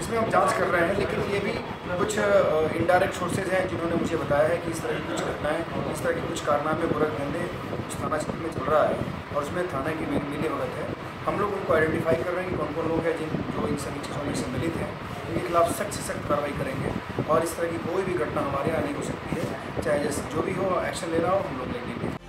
इसमें हम जांच कर रहे हैं, लेकिन ये भी कुछ इनडायरेक्ट सोर्सेज हैं जिन्होंने मुझे बताया है कि इस तरह की कुछ घटनाएं, इस तरह के कुछ कारनामे गोरखधंधे उस थाना क्षेत्र में चल रहा है और उसमें थाना की मिलीभगत है। हम लोग उनको आइडेंटिफाई कर रहे हैं कि कौन कौन लोग हैं जो इन सभी चीज़ों में सम्मिलित हैं। इनके खिलाफ सख्त से सख्त कार्रवाई करेंगे और इस तरह की कोई भी घटना हमारे यहाँ नहीं हो सकती है, चाहे जैसे जो भी हो एक्शन लेना हो हम लोग लेंगे।